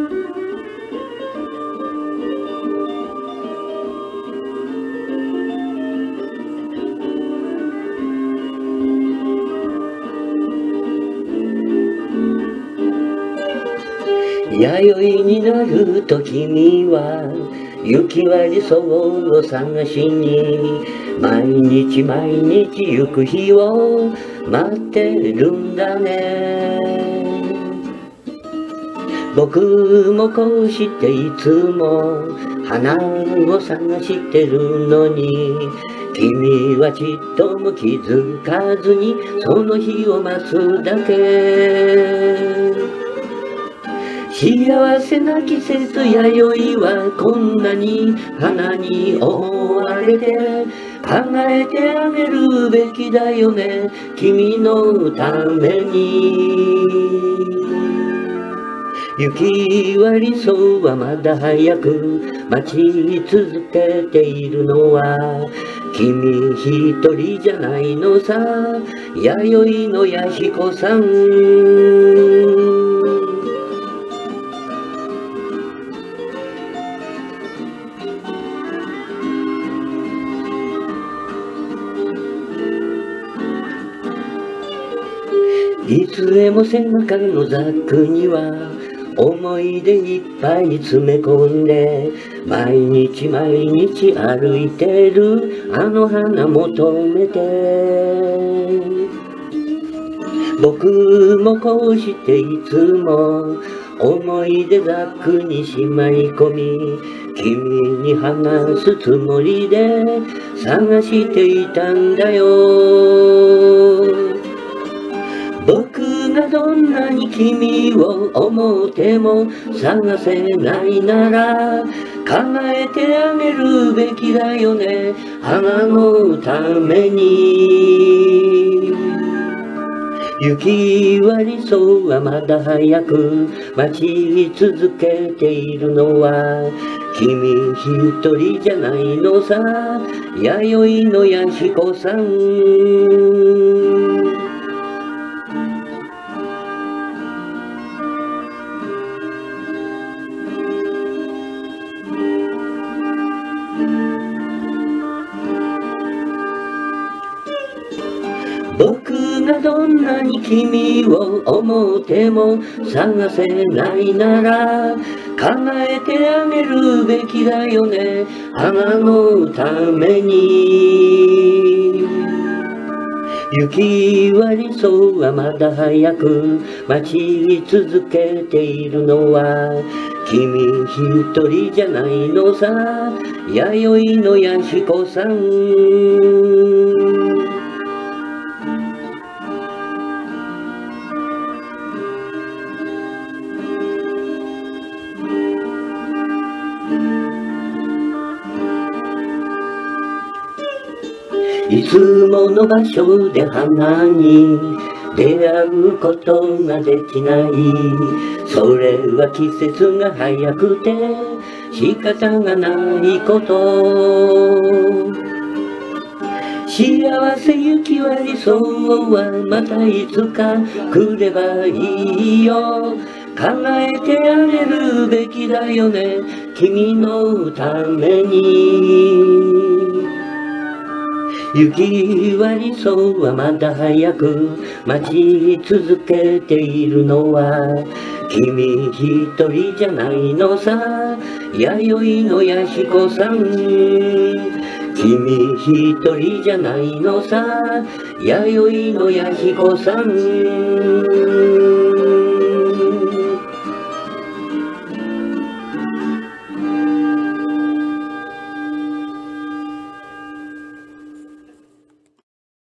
弥生になると君は雪割り草を探しに毎日毎日行く日を待ってるんだね。僕もこうしていつも花を探してるのに君はちっとも気づかずにその日を待つだけ。幸せな季節弥生はこんなに花に覆われて考えてあげるべきだよね君のために。雪割り草はまだ早く待ち続けているのは君一人じゃないのさ弥生の弥彦さん。いつでも背中のザックには思い出いっぱい詰め込んで毎日毎日歩いてるあの花求めて僕もこうしていつも思い出ザックにしまい込み君に話すつもりで探していたんだよ。僕がどんなに君を思っても探せないなら叶えてあげるべきだよね花のために。雪割り草はまだ早く待ち続けているのは君一人じゃないのさ弥生の弥彦さん。僕がどんなに君を思っても探せないなら叶えてあげるべきだよね花のために。雪割り草はまだ早く待ち続けているのは君一人じゃないのさ弥生の弥彦さん。いつもの場所で花に出会うことができないそれは季節が早くて仕方がないこと幸せ雪割り草はまたいつか来ればいいよ叶えてあげるべきだよね君のために。雪割り草はまだ早く待ち続けているのは君一人じゃないのさ弥生の弥彦さん。君一人じゃないのさ弥生の弥彦さん。